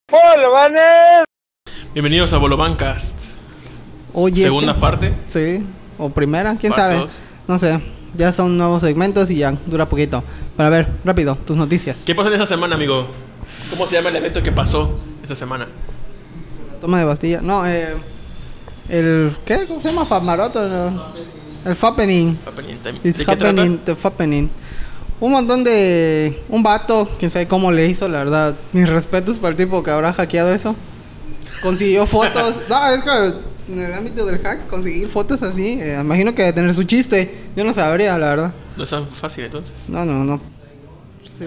Bolovanes. Bienvenidos a Bolovancast. Oye, Segunda parte. Sí, o primera, quién Parte sabe. dos. No sé, ya son nuevos segmentos y ya dura poquito. Pero a ver, rápido, tus noticias. ¿Qué pasó en esa semana, amigo? ¿Cómo se llama el evento que pasó esta semana? Toma de Bastilla. No, ¿qué? ¿Cómo se llama? Famaroto, ¿no? El Fappening. ¿De It's qué happening, trata? the Fappening. Un montón de... Un vato, quién sabe cómo le hizo, la verdad. Mis respetos para el tipo que habrá hackeado eso. Consiguió fotos. No, es que en el ámbito del hack, conseguir fotos así, imagino que debe tener su chiste. Yo no sabría, la verdad. No es tan fácil entonces. No. Sí.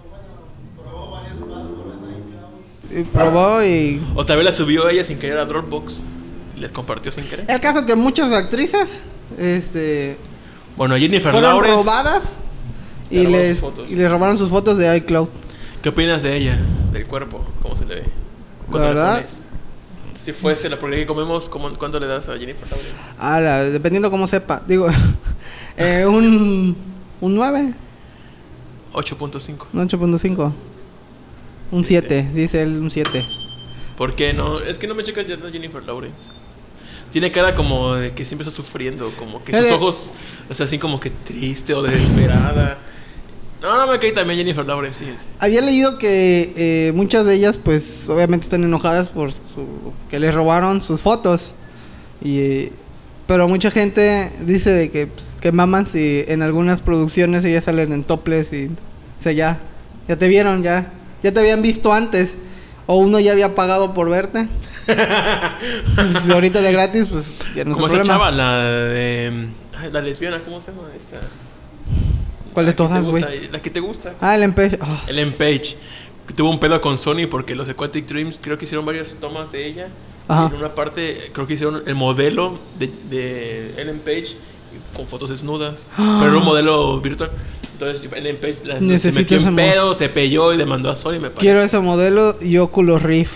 Y probó y... O tal vez la subió ella sin querer a Dropbox y les compartió sin querer. El caso que muchas actrices, Bueno, Jennifer fueron Lawrence. robadas Le y robaron les, sus fotos. y les robaron sus fotos de iCloud. ¿Qué opinas de ella? Del cuerpo, ¿cómo se le ve? La ¿Cuánto le verdad... pones? Si fuese la porquería que comemos, ¿cuánto le das a Jennifer Lawrence? Dependiendo cómo sepa. Digo, un 9, 8.5. un 8.5. Un 7, dice él, un 7. ¿Por qué no? Es que no me checa ya Jennifer Lawrence. Tiene cara como de que siempre está sufriendo, como que sus ojos, o sea, así como que triste o desesperada. No me cae también Jennifer Lawrence, fíjense. Había leído que muchas de ellas, pues, obviamente están enojadas por que les robaron sus fotos. Pero mucha gente dice de que, pues, que maman si en algunas producciones ellas salen en topless y... O sea, ya te vieron, ya te habían visto antes. O uno ya había pagado por verte. Pues, ahorita de gratis, pues, ya no es Como un esa problema. chava, la de... la lesbiana, ¿cómo se llama esta? ¿Cuál de La que te todas, güey? gusta, la que te gusta. El Page. Oh, Ellen Page. Que tuvo un pedo con Sony porque los Aquatic Dreams creo que hicieron varias tomas de ella. Ajá. Y en una parte creo que hicieron el modelo de Ellen Page con fotos desnudas. Pero era un modelo virtual. Entonces Ellen Page se Necesito metió ese en pedo, se pelló y le mandó a Sony, me parece. Quiero ese modelo y Oculus Rift.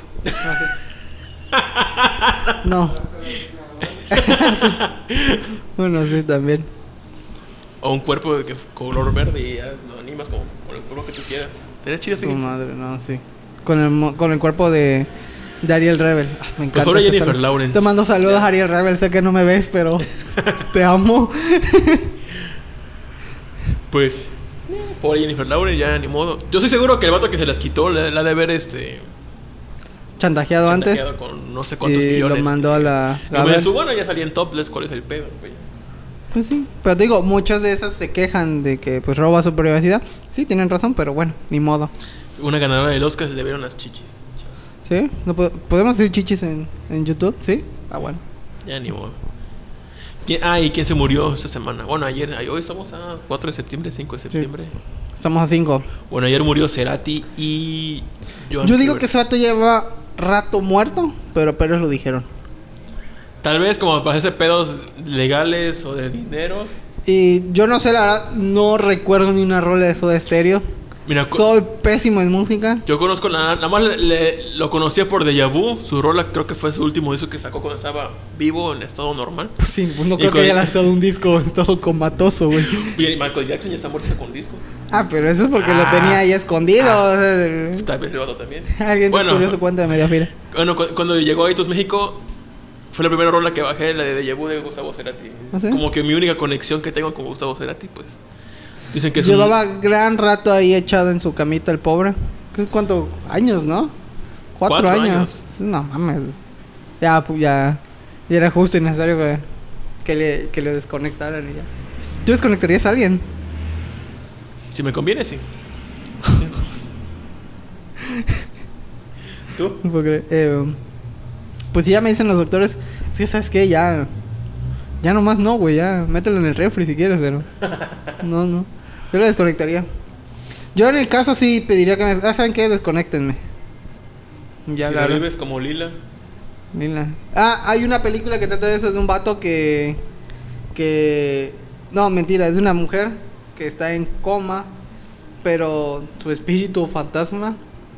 No. Bueno, sí, también. O un cuerpo de color verde y ya lo animas como con el color que tú quieras. Sería chido, Su fíjense. madre, no, sí. Con el cuerpo de Ariel Rebel. Me encanta. ahora ese Jennifer saludo. Lawrence. Te mando saludos, Ya. Ariel Rebel. Sé que no me ves, pero te amo. Pues, pobre Jennifer Lawrence, ya ni modo. Yo estoy seguro que el vato que se las quitó la ha de haber Chantajeado antes. chantajeado con no sé cuántos Y millones. lo mandó a la... Y como dices tú, bueno, ya salía en topless, ¿cuál es el pedo? Pues sí. Pero te digo, muchas de esas se quejan de que pues roba su privacidad. Sí, tienen razón, pero bueno, ni modo. Una ganadora del Oscar se le vieron las chichis. ¿Sí? ¿No ¿Podemos decir chichis en YouTube? ¿Sí? Bueno. Ya ni modo. ¿Y quién se murió esta semana? Bueno, hoy estamos a 4 de septiembre, 5 de septiembre. Estamos a 5. Bueno, ayer murió Cerati y... Yo digo que ese vato lleva rato muerto, pero apenas lo dijeron. Tal vez como para hacer pedos legales o de dinero. Y yo no sé, la verdad, no recuerdo ni una rola de Soda Stereo. Mira, Soy pésimo en música. yo conozco nada más lo conocía por Deja Vu. Su rola creo que fue su último disco que sacó cuando estaba vivo en estado normal. Pues sí, pues no Y creo con- que haya lanzado un disco todo comatoso, güey. Y Michael Jackson ya está muerto con disco. Pero eso es porque lo tenía ahí escondido. O sea, Tal vez el vato también. alguien Bueno. descubrió su cuenta de Mediafire. Bueno, cuando llegó a Itos México, fue la primera rola que bajé, la de Deja Vu de Gustavo Cerati. ¿Ah, sí? Como que mi única conexión que tengo con Gustavo Cerati, pues. Dicen que es Llevaba gran rato ahí echado en su camita el pobre. ¿Cuántos años, no? 4 4 años. años. No mames. Ya era justo y necesario que le desconectaran y ya. ¿Tú desconectarías a alguien? Si me conviene, sí. ¿Tú? No puedo creer. Pues sí, ya me dicen los doctores. Es que, ¿sabes qué? Ya nomás no, güey. Ya mételo en el refri si quieres, pero... No. Yo lo desconectaría. Yo en el caso sí pediría que me... ¿saben qué? Desconéctenme. Ya, Si la verdad. revives como Lila. Mira. Hay una película que trata de eso, de un vato que... No, mentira, es de una mujer que está en coma, pero su espíritu fantasma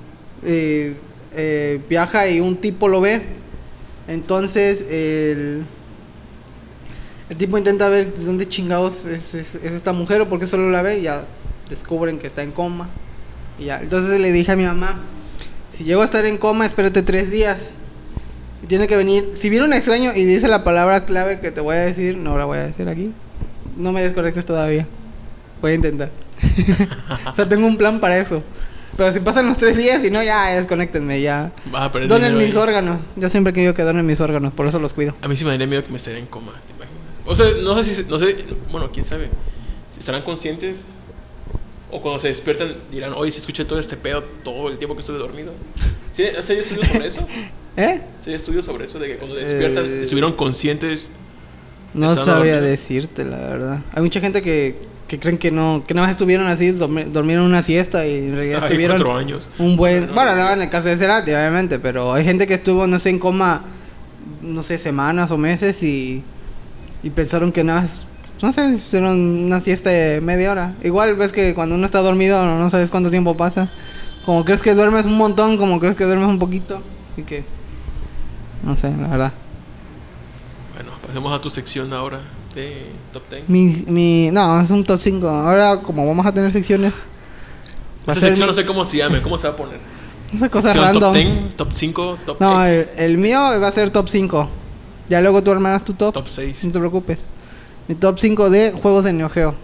viaja y un tipo lo ve. Entonces el tipo intenta ver de dónde chingados es esta mujer o por qué solo la ve y ya descubren que está en coma. Y ya. Entonces le dije a mi mamá, Si llego a estar en coma, espérate 3 días. Y tiene que venir. Si viene un extraño y dice la palabra clave que te voy a decir, no la voy a decir aquí. No me desconectes todavía. Voy a intentar. O sea, tengo un plan para eso. Pero si pasan los 3 días y no, ya desconéctenme, ya. Donen mis órganos. Yo siempre he querido que donen mis órganos, por eso los cuido. A mí sí me daría miedo que me estén en coma, ¿te imaginas? O sea, no sé, bueno, quién sabe. Si estarán conscientes o cuando se despiertan dirán, oye, si escuché todo este pedo todo el tiempo que estuve dormido. ¿Sí? ¿Hay estudios sobre eso? ¿Sí hay estudios sobre eso? De que cuando despiertan estuvieron conscientes. No sabría decirte, la verdad. Hay mucha gente que creen que nada más estuvieron así, dormieron una siesta y en realidad estuvieron 4 años. Un buen... Bueno, no, en el caso de Cerati, obviamente, pero hay gente que estuvo, no sé, en coma, no sé, semanas o meses y pensaron que nada más, no sé, hicieron una siesta de media hora. Igual ves que cuando uno está dormido no sabes cuánto tiempo pasa. Como crees que duermes un montón, como crees que duermes un poquito. Así que... no sé, la verdad. Bueno, pasemos a tu sección ahora de Top 10. No, es un Top 5. Ahora, como vamos a tener secciones... Esa sección no sé cómo se llame, ¿cómo se va a poner? Esa cosa random. Top 10, Top 5, Top 10. No, el mío va a ser Top 5. Ya luego tú armarás tu top. Top 6. No te preocupes. Mi Top 5 de juegos de Neo Geo.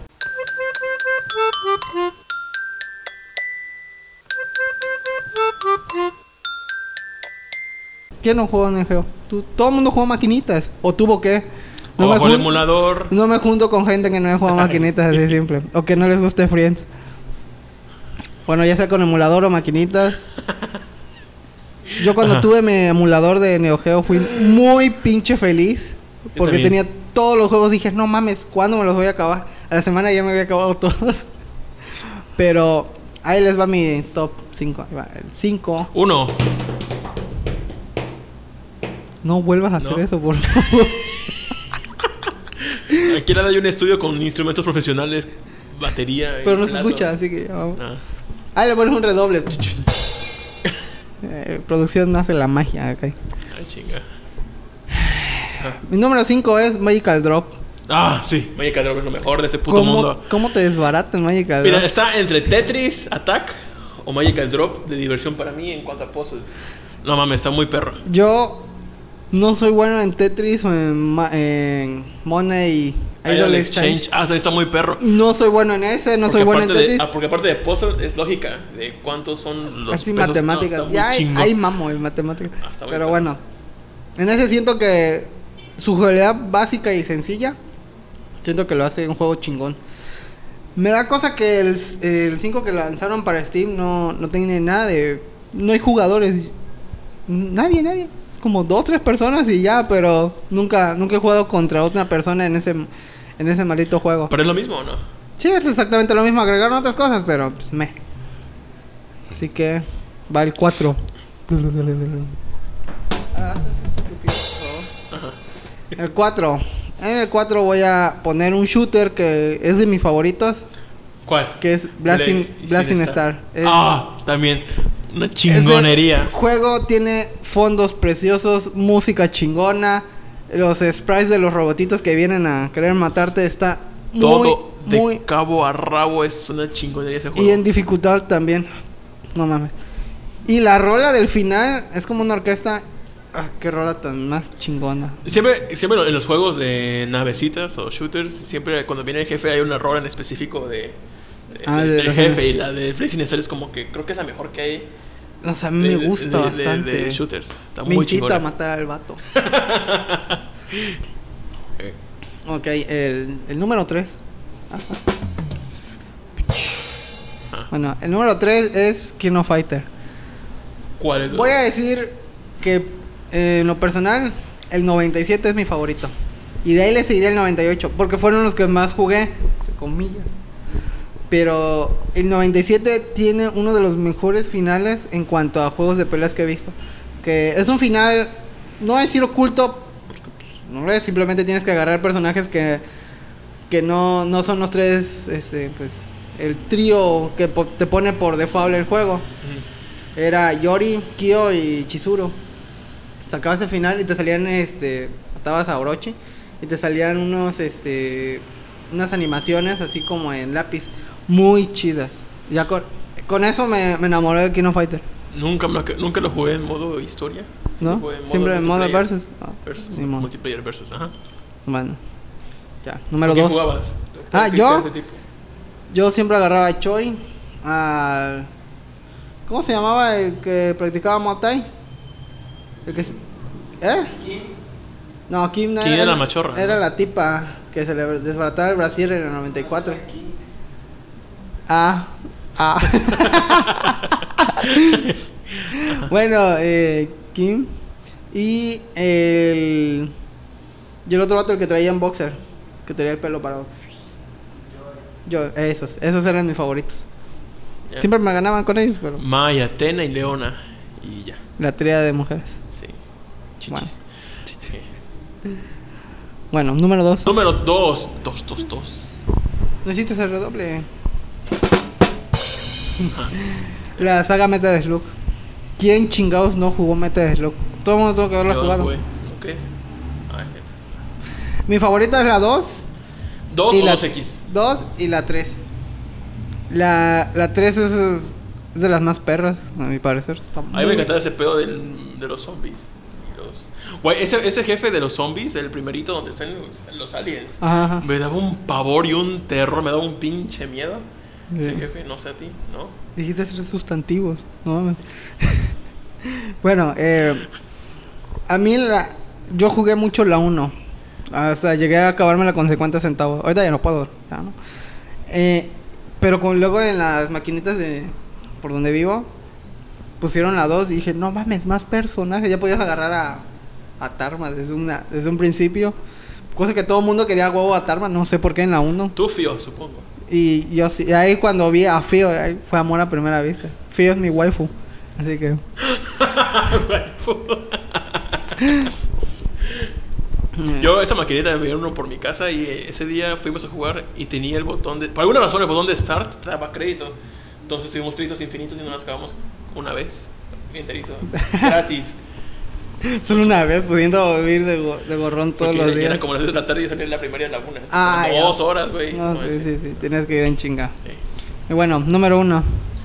¿Quién no juega Neo Geo? Todo el mundo juega maquinitas. ¿O tuvo que? No el emulador. No me junto con gente que no juega maquinitas, así simple. O que no les guste Friends. Bueno, ya sea con emulador o maquinitas. Yo cuando tuve mi emulador de Neo Geo fui muy pinche feliz. Porque tenía todos los juegos. Dije, no mames, ¿cuándo me los voy a acabar? A la semana ya me había acabado todos. Pero ahí les va mi top 5. El 5. 1. No vuelvas a hacer eso, por favor. Aquí hay un estudio con instrumentos profesionales, batería. Pero no se escucha, así que ya vamos. Ahí le pones un redoble. Producción hace la magia, ok. Ay, chinga. Mi número 5 es Magical Drop. Ah, sí, Magical Drop es lo mejor de ese puto mundo. ¿Cómo te desbaratan Magical Drop? Mira, está entre Tetris Attack o Magical Drop de diversión para mí en cuanto a puzzles. No mames, está muy perro. Yo no soy bueno en Tetris o en Money Idol Exchange. Ah, está muy perro. No soy bueno en ese, no soy bueno en Tetris. Porque aparte de puzzle es lógica de cuántos son los así pesos. Matemáticas. No, ya hay mamo en matemáticas. Pero bueno, en ese siento que su jugabilidad básica y sencilla, siento que lo hace un juego chingón. Me da cosa que el 5 que lanzaron para Steam no tiene nada de... No hay jugadores. Nadie. Es como 2-3 personas y ya, pero nunca he jugado contra otra persona en ese maldito juego. ¿Pero es lo mismo o no? Sí, es exactamente lo mismo. Agregaron otras cosas, pero pues Así que va el 4. El 4. En el 4 voy a poner un shooter que es de mis favoritos. ¿Cuál? Que es Blasting Star. También una chingonería. El juego tiene fondos preciosos, música chingona. Los sprites de los robotitos que vienen a querer matarte está todo de cabo a rabo. Es una chingonería ese juego. Y en dificultad también. No mames. Y la rola del final es como una orquesta. Qué rola tan más chingona. Siempre en los juegos de navecitas o shooters, siempre cuando viene el jefe hay una rola en específico del jefe. Y la de Blazing Star es como que creo que es la mejor que hay. O sea, a mí me gusta bastante. De shooters. Está me muy incita chingona a matar al vato. Ok, el número 3. Bueno, el número 3 es King of Fighter. ¿Cuál es? Voy a decir que en lo personal, el 97 es mi favorito. Y de ahí le seguiría el 98, porque fueron los que más jugué, entre comillas. Pero el 97 tiene uno de los mejores finales en cuanto a juegos de peleas que he visto. Que es un final, no voy a decir oculto, porque no es, simplemente tienes que agarrar personajes que no son los tres, pues el trío que te pone por default el juego. Era Yori, Kyo y Chizuru. Sacabas el final y te salían, matabas a Orochi y te salían unas animaciones así como en lápiz, muy chidas. Ya con eso me enamoré de King of Fighter. Nunca lo jugué en modo historia. ¿No? Siempre en modo versus. Multiplayer versus, ajá. Bueno. Ya, número ¿Qué 2. jugabas? Yo siempre agarraba a Choi, al... ¿Cómo se llamaba el que practicaba Muay Thai? El que... Kim. No, Kim no Kim era la machorra. Era la tipa que se le desbarataba el brasier en el 94. Bueno, Kim. Y el otro vato, el que traía en boxer, que tenía el pelo parado. Esos eran mis favoritos. Yeah. Siempre me ganaban con ellos, pero... Maya, Atena y Leona. Y ya. La tríada de mujeres. Sí. Chichis. Bueno, número 2. Número 2. Necesitas el redoble. La saga Metal Slug. ¿Quién chingados no jugó Metal Slug? Todo el mundo tuvo que haberla jugado. ¿Qué es? Mi favorita es la 2. 2 o 2X. 2 y la 3. La 3 es de las más perras, a mi parecer. A mí me encantaba ese pedo de los zombies. Güey, ese jefe de los zombies, el primerito donde están los aliens, ajá. Me daba un pavor y un terror, me daba un pinche miedo. Sí. Ese jefe, no sé a ti, ¿no? Dijiste 3 sustantivos, no. Bueno, a mí yo jugué mucho la 1. O sea, llegué a acabármela con 50 centavos. Ahorita ya no puedo, ya, ¿no? Pero luego en las maquinitas por donde vivo pusieron la 2 y dije, no mames, más personajes. Ya podías agarrar a Tarma desde un principio. Cosa que todo el mundo quería huevo a Tarma, no sé por qué en la 1. Tú, Fío, supongo. Y yo sí, y ahí cuando vi a Fío, ahí fue amor a primera vista. Fío es mi waifu, así que... Waifu. Yo esa maquinita me dieron uno por mi casa y ese día fuimos a jugar y tenía el botón de... Por alguna razón el botón de Start daba crédito. Entonces tuvimos créditos infinitos y nos los acabamos una vez. Enteritos. Gratis. Solo una vez, pudiendo vivir de gorrón todos los días. Era como las 2 de la tarde y salí en la primaria en la 1. Ah, 2 horas, güey. No, sí. Tienes que ir en chinga. Sí. Y bueno, número 1.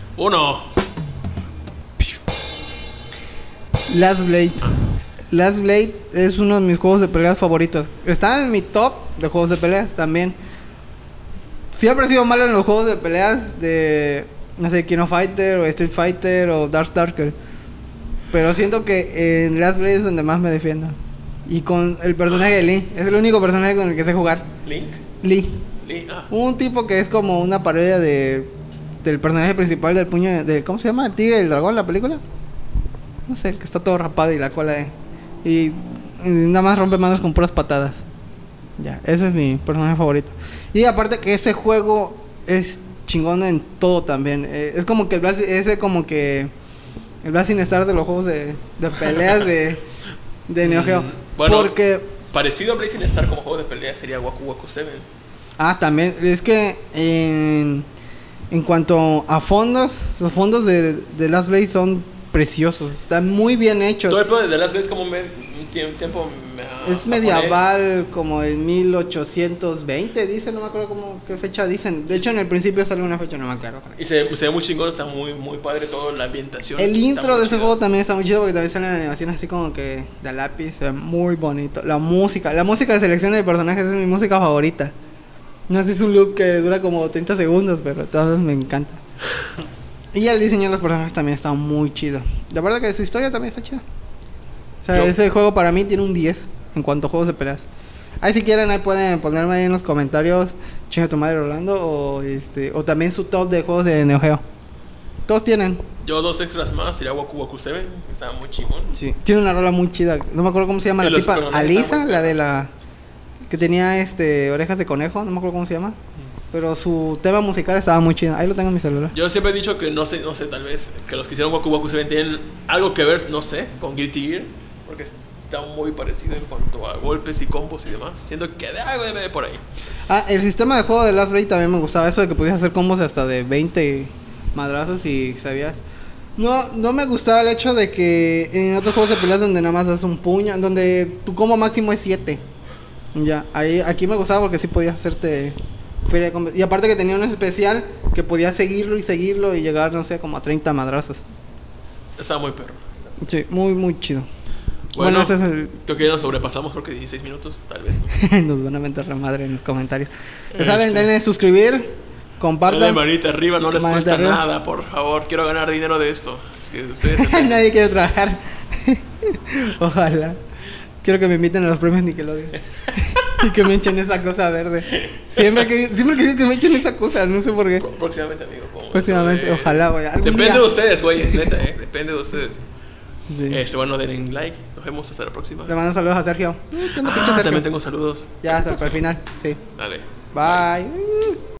Last Blade. Last Blade es uno de mis juegos de peleas favoritos. Está en mi top de juegos de peleas también. Siempre he sido malo en los juegos de peleas de, no sé, King of Fighter o Street Fighter o Darker. Pero siento que en Last Blade es donde más me defiendo. Y con el personaje de Lee. Es el único personaje con el que sé jugar. ¿Link? Lee. Un tipo que es como una parodia del personaje principal del puño de... ¿Cómo se llama? ¿El tigre del dragón, la película? No sé, el que está todo rapado y la cola de... Y nada más rompe manos con puras patadas. Ya, ese es mi personaje favorito. Y aparte que ese juego es chingón en todo también. Es como que el Blazing Star de los juegos de peleas de Neo Geo. Bueno, porque parecido a Blazing Star como juego de pelea sería Waku Waku 7. También. Es que en cuanto a fondos, los fondos de Last Blade son preciosos, están muy bien hechos. Todo el pedo de Last Blade es como un tiempo es medieval, como en 1820 dicen, no me acuerdo qué fecha dicen. De hecho en el principio sale una fecha, no me acuerdo. Y se ve muy chingón, está muy padre toda la ambientación. El intro de ese juego también está muy chido porque también salen animaciones así como que de lápiz, se ve muy bonito. La música de selección de personajes es mi música favorita. No sé si es un loop que dura como 30 segundos, pero todos me encanta. Y el diseño de los personajes también está muy chido. La verdad que su historia también está chida. O sea, ese juego para mí tiene un 10 en cuanto a juegos de peleas. Ahí si quieren, ahí pueden ponerme ahí en los comentarios chinga tu madre Rolando o también su top de juegos de Neo Geo. Todos tienen. Yo 2 extras más, sería Waku Waku 7, que estaba muy chingón. Sí, tiene una rola muy chida. No me acuerdo cómo se llama la tipa. Alisa, la de la... que tenía orejas de conejo, no me acuerdo cómo se llama. Pero su tema musical estaba muy chido. Ahí lo tengo en mi celular. Yo siempre he dicho que no sé, tal vez que los que hicieron Waku Waku 7 tienen algo que ver, no sé, con Guilty Gear, porque está muy parecido en cuanto a golpes y combos y demás. Siento que algo debe de por ahí. El sistema de juego de Last Blade también me gustaba. Eso de que podías hacer combos hasta de 20 madrazos y sabías. No me gustaba el hecho de que en otros juegos de peleas donde nada más das un puño, donde tu combo máximo es 7. Ya, aquí me gustaba porque sí podías hacerte feria de combos. Y aparte que tenía un especial que podías seguirlo y llegar, no sé, como a 30 madrazos. Está muy perro. Sí, muy, muy chido. Bueno, ese es el... creo que ya nos sobrepasamos, creo que 16 minutos, tal vez. Nos van a mentar la madre en los comentarios. Ya saben, denle suscribir, compartan. Denle manita arriba, no les Manita cuesta arriba. nada, por favor. Quiero ganar dinero de esto. Es que ustedes... Nadie quiere trabajar. Ojalá. Quiero que me inviten a los premios Nickelodeon. Y que me echen esa cosa verde. Siempre he querido que me echen esa cosa, no sé por qué. Próximamente, amigo. Como Próximamente, ojalá, güey. Depende día. de ustedes, güey, neta, depende de ustedes. Sí. Bueno, denle like. Nos vemos hasta la próxima. Le mando saludos a Sergio. ¿Qué onda, pinche Sergio? También tengo saludos. Ya hasta el final, sí. Dale. Bye.